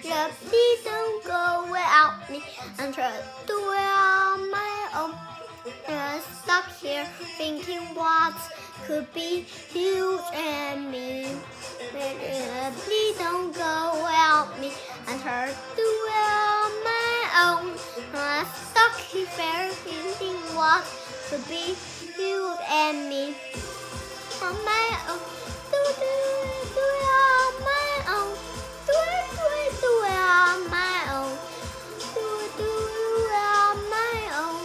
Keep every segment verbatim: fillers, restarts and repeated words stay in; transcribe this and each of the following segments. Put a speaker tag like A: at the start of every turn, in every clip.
A: Yeah, please don't go without me. I'm trying to do it on my own. I'm stuck here thinking what could be you and me. Yeah, please don't go without me. I'm trying to do it on my own. I'm stuck here thinking what could be you and me. On my own, do do do it on my own, do it do it do it on my own, do it do it on my own.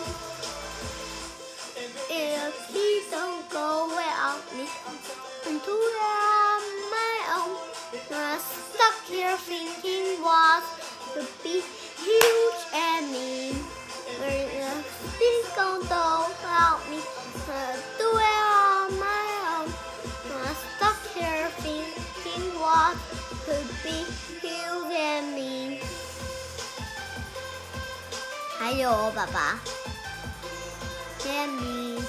A: Yeah, please don't go without me, and do it on my own. I'm stuck here thinking what could be you and me. Yeah, please don't go without me, uh, do it on my own. I'm stuck here thinking what could be you and me. 还有爸爸 and me.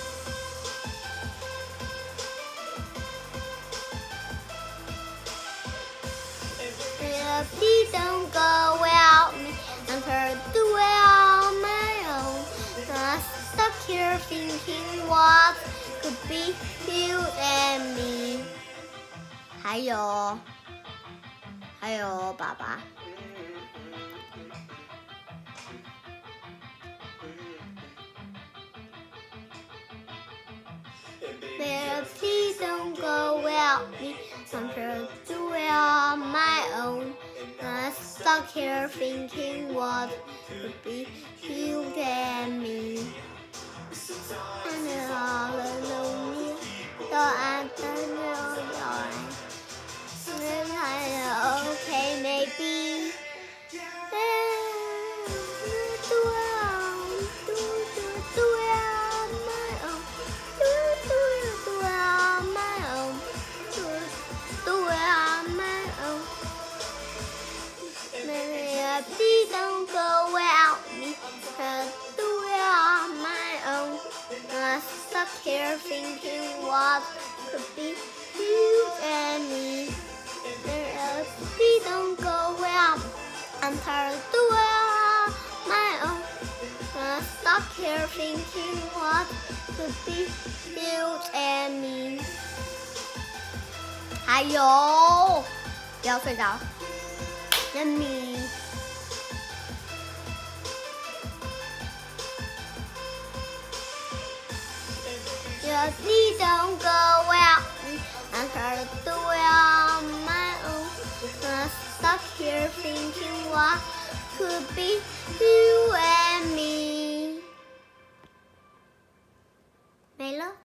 A: Yeah, please don't go without me. I'm trying to do it on my own. I'm stuck here thinking what could be you and me. 还有，还有爸爸。Yeah, please don't go without me. I'm trying to do it on my own. I'm stuck here thinking what could be you and me. And all alone me, so I don't know your okay, maybe. Do it on, do do do it on my own. Do do do it on my own. Do do it on my own. Maybe please don't go without me. Do it on my own. I'm stuck here thinking what could be you and me. Please don't go without me. I'm tired of doing it on my own. I'm stuck here thinking what could be you and me. 还有，不要睡着。and me. Yeah, please don't go without me. I'm trying to do it on my own. I'm stuck here thinking what could be you and me. 没了。